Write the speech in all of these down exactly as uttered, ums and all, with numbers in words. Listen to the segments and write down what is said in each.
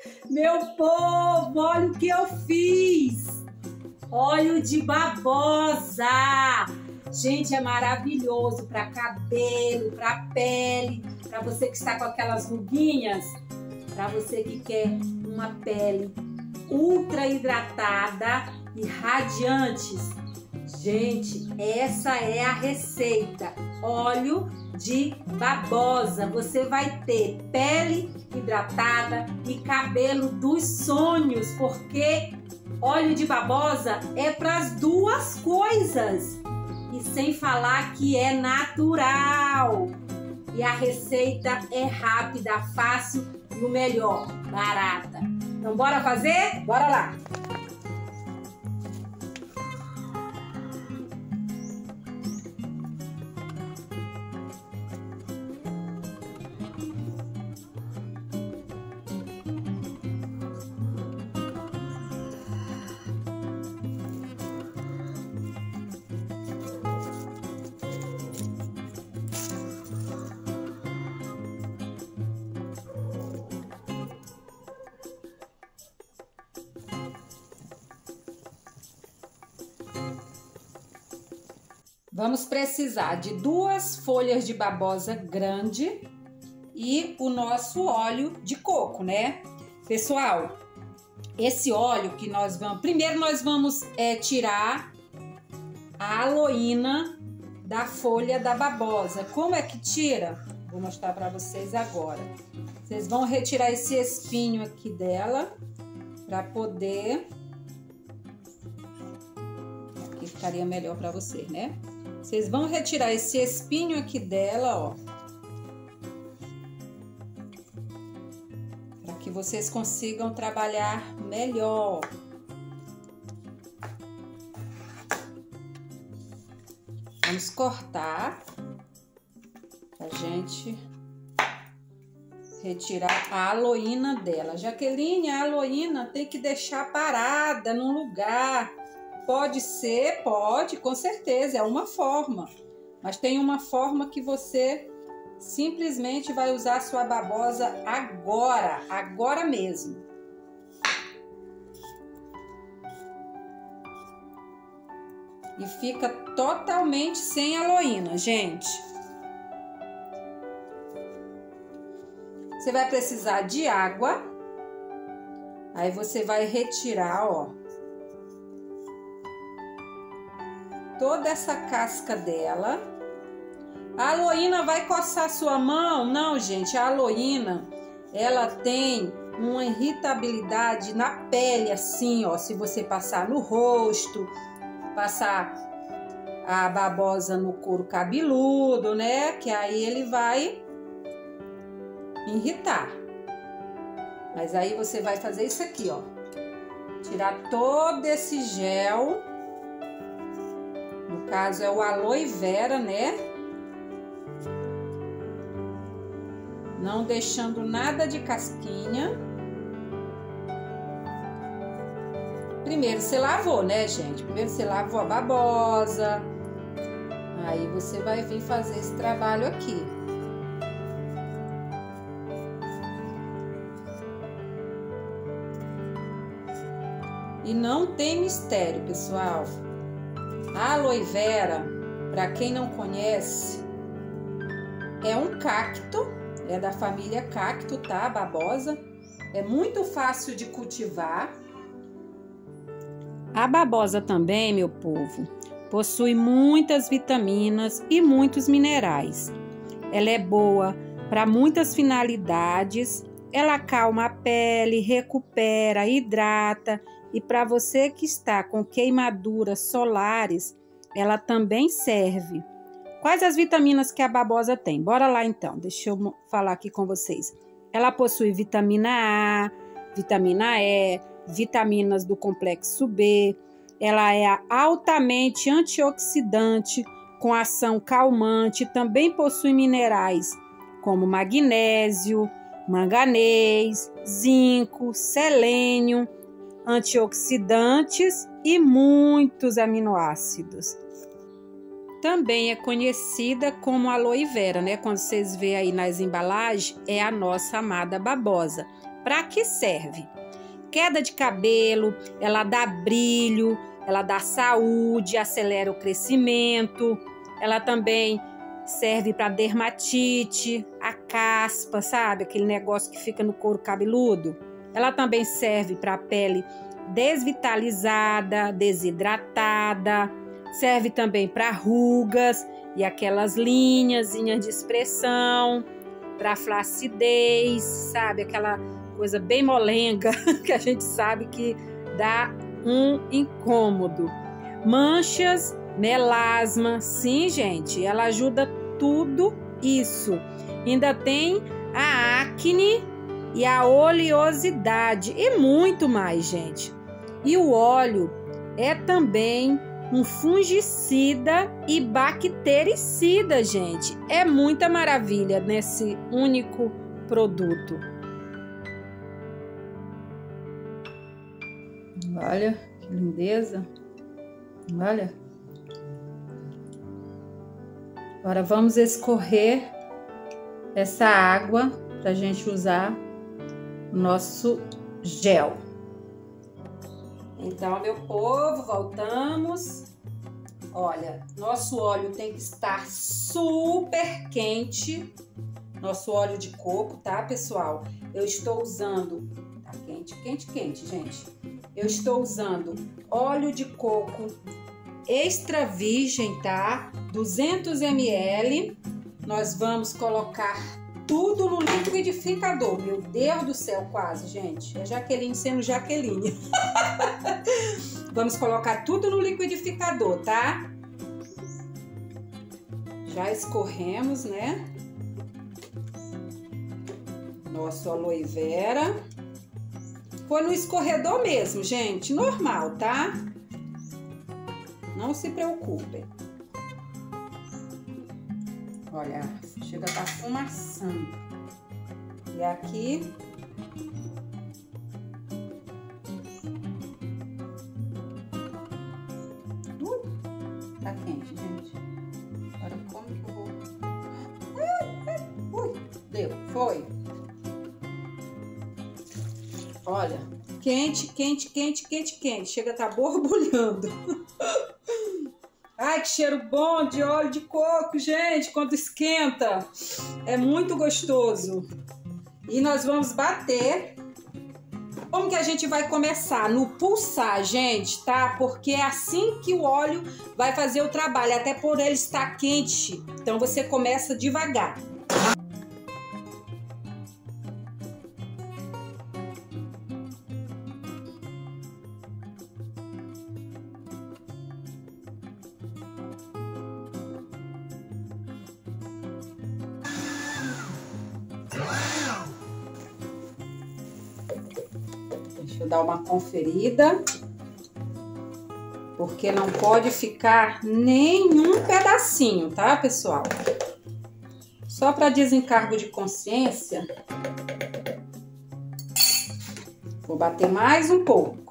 Meu povo, olha o que eu fiz! Óleo de babosa! Gente, é maravilhoso para cabelo, para pele, para você que está com aquelas ruguinhas, para você que quer uma pele ultra hidratada e radiantes. Gente, essa é a receita, óleo de babosa. Você vai ter pele hidratada e cabelo dos sonhos, porque óleo de babosa é para as duas coisas. E sem falar que é natural. E a receita é rápida, fácil e o melhor, barata. Então bora fazer? Bora lá! Vamos precisar de duas folhas de babosa grande e o nosso óleo de coco, né? Pessoal, esse óleo que nós vamos... Primeiro nós vamos é, tirar a aloína da folha da babosa. Como é que tira? Vou mostrar para vocês agora. Vocês vão retirar esse espinho aqui dela para poder... Aqui ficaria melhor para vocês, né? Vocês vão retirar esse espinho aqui dela, ó. Para que vocês consigam trabalhar melhor. Vamos cortar pra gente retirar a aloína dela. Jaqueline, a aloína tem que deixar parada num lugar. Pode ser, pode, com certeza, é uma forma. Mas tem uma forma que você simplesmente vai usar a sua babosa agora, agora mesmo. E fica totalmente sem aloína, gente. Você vai precisar de água. Aí você vai retirar, ó, toda essa casca dela. A aloína vai coçar sua mão? Não, gente, a aloína, ela tem uma irritabilidade na pele, assim, ó, se você passar no rosto, passar a babosa no couro cabeludo, né, que aí ele vai irritar. Mas aí você vai fazer isso aqui, ó, tirar todo esse gel. No caso é o aloe vera, né? Não deixando nada de casquinha. Primeiro você lavou, né, gente? Primeiro você lavou a babosa. Aí você vai vir fazer esse trabalho aqui. E não tem mistério, pessoal. A aloe vera, para quem não conhece, é um cacto, é da família cacto, tá? Babosa. É muito fácil de cultivar. A babosa também, meu povo, possui muitas vitaminas e muitos minerais. Ela é boa para muitas finalidades. Ela acalma a pele, recupera, hidrata. E para você que está com queimaduras solares, ela também serve. Quais as vitaminas que a babosa tem? Bora lá então, deixa eu falar aqui com vocês. Ela possui vitamina A, vitamina E, vitaminas do complexo B. Ela é altamente antioxidante, com ação calmante. Também possui minerais como magnésio, manganês, zinco, selênio, antioxidantes e muitos aminoácidos. Também é conhecida como aloe vera, né? Quando vocês veem aí nas embalagens, é a nossa amada babosa. Para que serve? Queda de cabelo, ela dá brilho, ela dá saúde, acelera o crescimento. Ela também serve para dermatite, a caspa, sabe? Aquele negócio que fica no couro cabeludo. Ela também serve para a pele desvitalizada, desidratada. Serve também para rugas e aquelas linhazinhas de expressão, para flacidez, sabe? Aquela coisa bem molenga que a gente sabe que dá um incômodo. Manchas, melasma, sim, gente, ela ajuda tudo isso. Ainda tem a acne e a oleosidade e muito mais, gente. E o óleo é também um fungicida e bactericida, gente. É muita maravilha nesse único produto. Olha que lindeza. Olha. Agora vamos escorrer essa água pra gente usar o nosso gel. Então, meu povo, voltamos. Olha, nosso óleo tem que estar super quente. Nosso óleo de coco, tá, pessoal? Eu estou usando... Tá quente, quente, quente, gente. Eu estou usando óleo de coco extra virgem, tá? duzentos mililitros. Nós vamos colocar tudo no liquidificador. Meu Deus do céu, quase, gente. É Jaqueline sendo Jaqueline. Vamos colocar tudo no liquidificador, tá? Já escorremos, né? Nosso aloe vera. Foi no escorredor mesmo, gente. Normal, tá? Não se preocupem. Olha, chega a estar fumaçando. E aqui... Uh, tá quente, gente. Agora como que eu vou... Ui, deu, foi. Olha, quente, quente, quente, quente, quente. Chega a estar borbulhando. Ai, que cheiro bom de óleo de coco, gente, quando esquenta. É muito gostoso. E nós vamos bater. Como que a gente vai começar? No pulsar, gente, tá? Porque é assim que o óleo vai fazer o trabalho, até por ele estar quente. Então, você começa devagar. Deixa eu dar uma conferida, porque não pode ficar nenhum pedacinho, tá, pessoal? Só para desencargo de consciência, vou bater mais um pouco.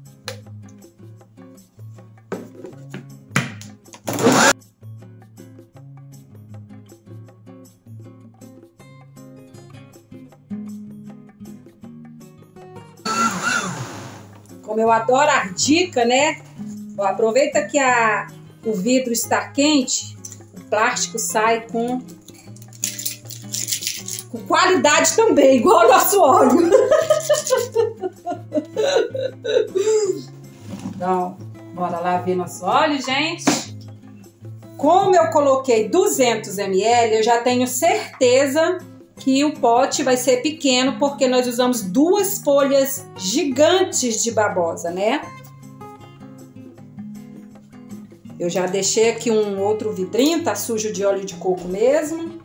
Como eu adoro a dica, né? Ó, aproveita que a, o vidro está quente, o plástico sai com, com qualidade também, igual o nosso óleo. Então, bora lá ver nosso óleo, gente. Como eu coloquei duzentos mililitros, eu já tenho certeza que o pote vai ser pequeno, porque nós usamos duas folhas gigantes de babosa, né? Eu já deixei aqui um outro vidrinho, tá sujo de óleo de coco mesmo.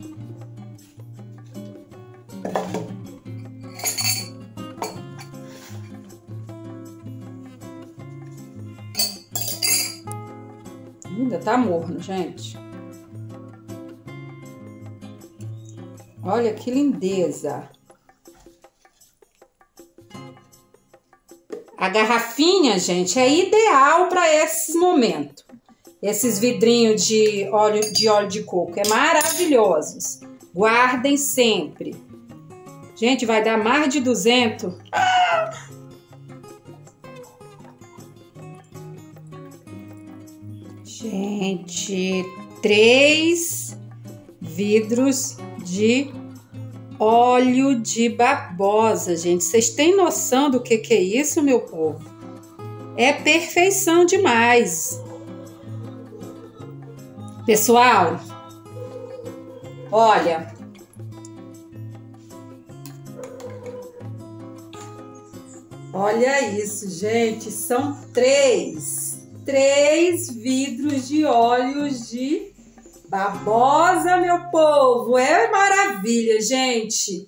Ainda tá morno, gente. Olha que lindeza! A garrafinha, gente, é ideal para esses momentos. Esses vidrinhos de óleo, de óleo de coco é maravilhosos. Guardem sempre. Gente, vai dar mais de duzentos. Ah! Gente, três vidros de óleo de babosa, gente. Vocês têm noção do que que é isso, meu povo? É perfeição demais. Pessoal, olha. Olha isso, gente. São três. Três vidros de óleos de babosa, meu povo. É maravilha, gente.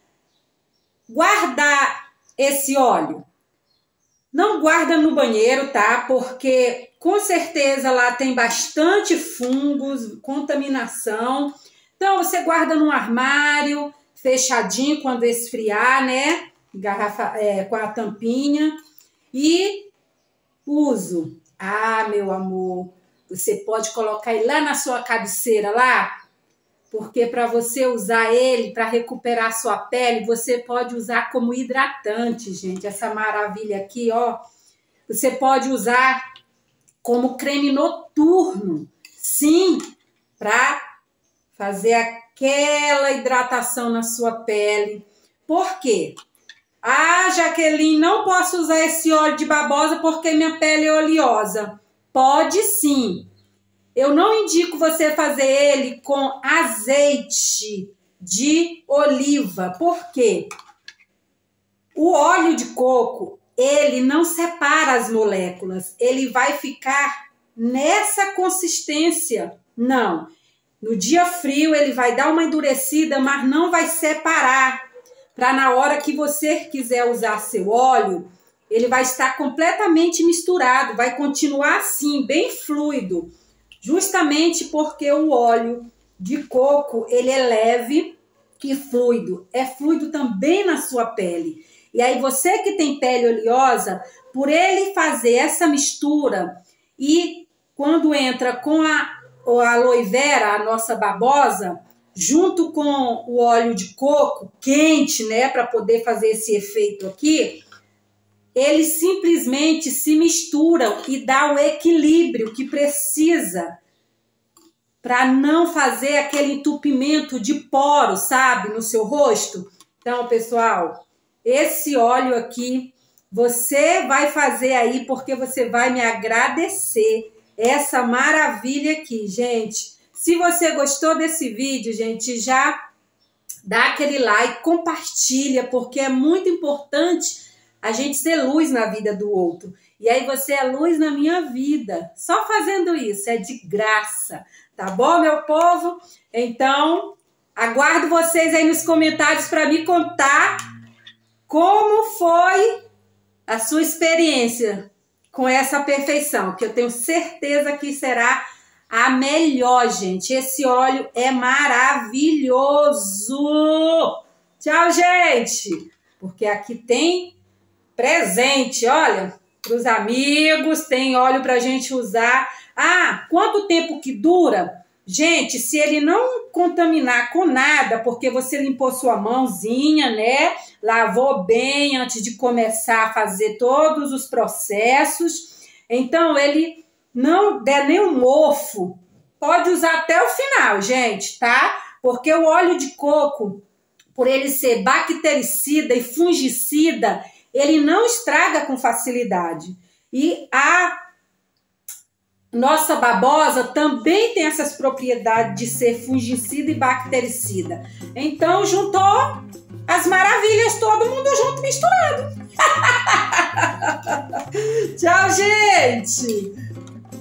Guardar esse óleo. Não guarda no banheiro, tá? Porque com certeza lá tem bastante fungos, contaminação. Então você guarda num armário, fechadinho quando esfriar, né? Garrafa, é, com a tampinha. E uso. Ah, meu amor, você pode colocar ele lá na sua cabeceira lá, porque para você usar ele para recuperar a sua pele, você pode usar como hidratante, gente. Essa maravilha aqui, ó, você pode usar como creme noturno, sim, para fazer aquela hidratação na sua pele. Por quê? Ah, Jaqueline, não posso usar esse óleo de babosa porque minha pele é oleosa. Pode sim. Eu não indico você fazer ele com azeite de oliva. Por quê? O óleo de coco, ele não separa as moléculas. Ele vai ficar nessa consistência. Não. No dia frio, ele vai dar uma endurecida, mas não vai separar. Para na hora que você quiser usar seu óleo, ele vai estar completamente misturado, vai continuar assim, bem fluido, justamente porque o óleo de coco, ele é leve e fluido, é fluido também na sua pele. E aí você que tem pele oleosa, por ele fazer essa mistura e quando entra com a, a aloe vera, a nossa babosa, junto com o óleo de coco quente, né, para poder fazer esse efeito aqui, eles simplesmente se misturam e dá o equilíbrio que precisa para não fazer aquele entupimento de poros, sabe, no seu rosto. Então, pessoal, esse óleo aqui você vai fazer aí porque você vai me agradecer essa maravilha aqui, gente. Se você gostou desse vídeo, gente, já dá aquele like, compartilha, porque é muito importante a gente ser luz na vida do outro. E aí você é luz na minha vida. Só fazendo isso, é de graça. Tá bom, meu povo? Então, aguardo vocês aí nos comentários para me contar como foi a sua experiência com essa perfeição, que eu tenho certeza que será a melhor, gente. Esse óleo é maravilhoso. Tchau, gente. Porque aqui tem presente, olha, para os amigos, tem óleo para a gente usar. Ah, quanto tempo que dura? Gente, se ele não contaminar com nada, porque você limpou sua mãozinha, né? Lavou bem antes de começar a fazer todos os processos. Então, ele não der nenhum mofo, pode usar até o final, gente, tá? Porque o óleo de coco, por ele ser bactericida e fungicida, ele não estraga com facilidade. E a nossa babosa também tem essas propriedades de ser fungicida e bactericida. Então, juntou as maravilhas, todo mundo junto, misturado. Tchau, gente!